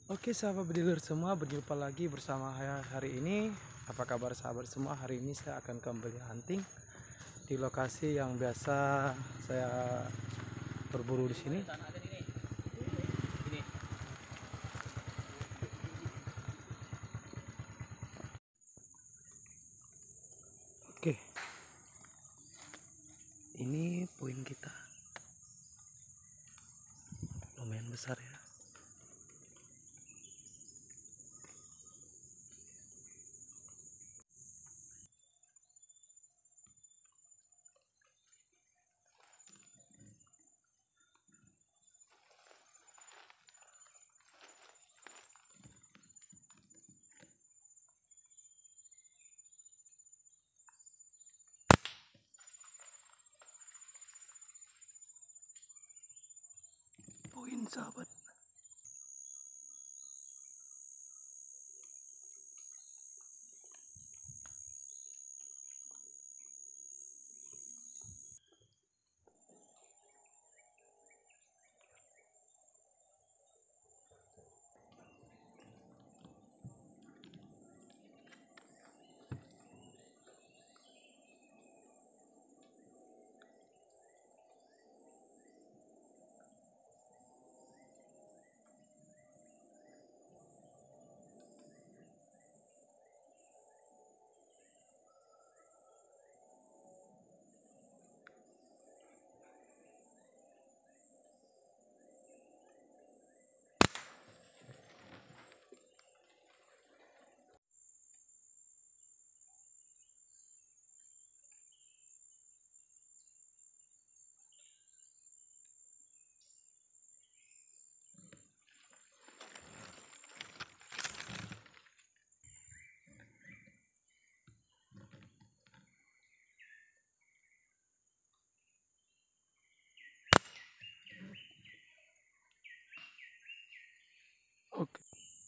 Oke sahabat bediler semua, berjumpa lagi bersama saya hari ini. Apa kabar sahabat semua? Hari ini saya akan kembali hunting di lokasi yang biasa saya berburu di sini. Oke, ini poin kita lumayan besar ya. Poin sahabat. Oke,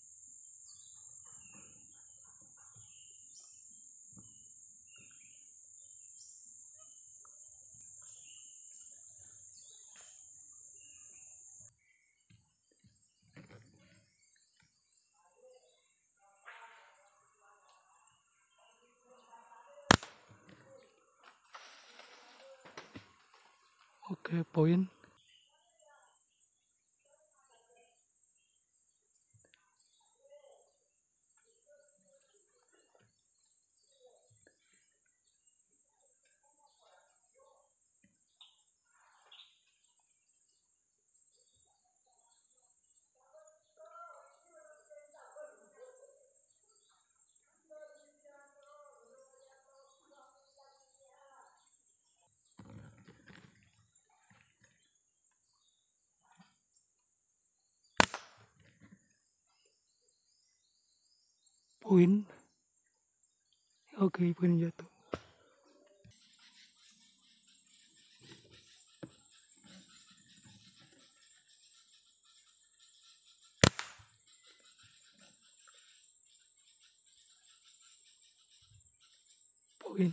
oke, poin. Poin. Oke, poin jatuh. Poin.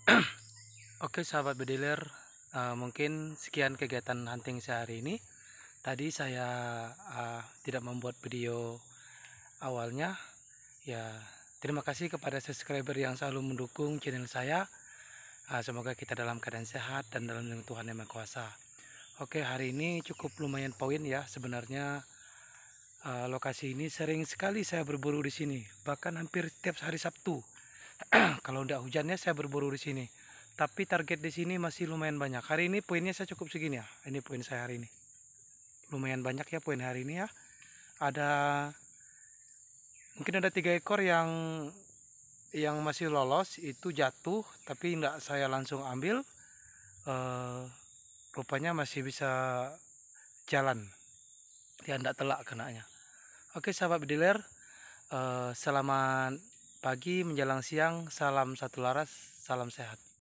Oke sahabat bediler, mungkin sekian kegiatan hunting saya hari ini. Tadi saya tidak membuat video awalnya. Ya, terima kasih kepada subscriber yang selalu mendukung channel saya. Semoga kita dalam keadaan sehat dan dalam lindungan Tuhan Yang Maha Kuasa. Oke, hari ini cukup lumayan poin ya. Sebenarnya lokasi ini sering sekali saya berburu di sini, bahkan hampir setiap hari Sabtu. Kalau tidak hujannya saya berburu di sini. Tapi target di sini masih lumayan banyak. Hari ini poinnya saya cukup segini ya. Ini poin saya hari ini. Lumayan banyak ya poin hari ini ya. Mungkin ada 3 ekor yang masih lolos, itu jatuh tapi tidak saya langsung ambil. Rupanya masih bisa jalan. Ya tidak telak kenanya. Oke sahabat bediler, selamat pagi menjelang siang. Salam satu laras, salam sehat.